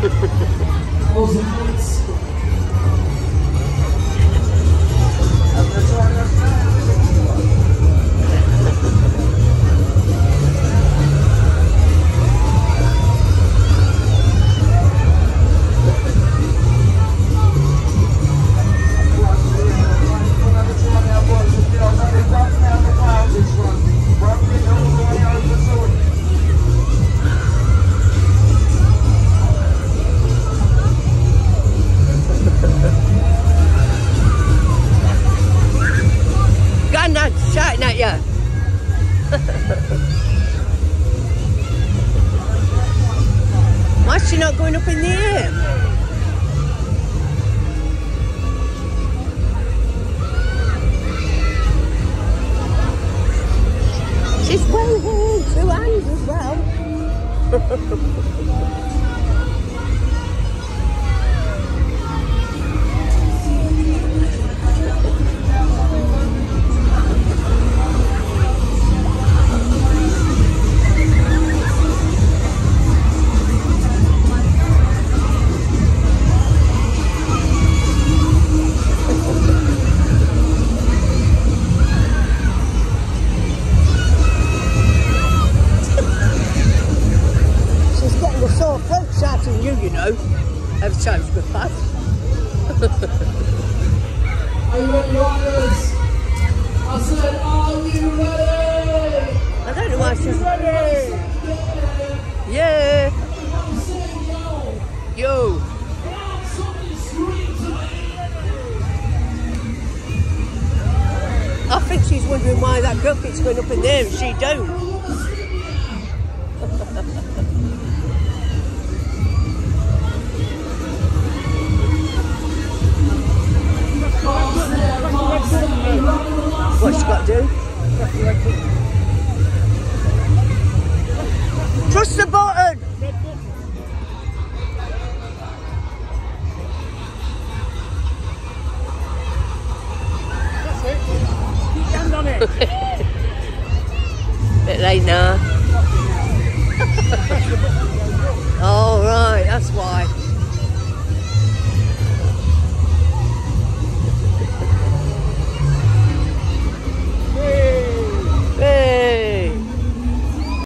Shouting at you. Why is she not going up in the air? She's waving 2 hands as well. Shouting you know, every time she goes past. Are you ready, riders? I said, are you ready? I don't know why she's ready. Yeah. Yo. I think she's wondering why that girl keeps going up in there and she don't. What's she got to do? Trust the button! That's it. Keep your hand on it. Bit late now. Oh right, that's why.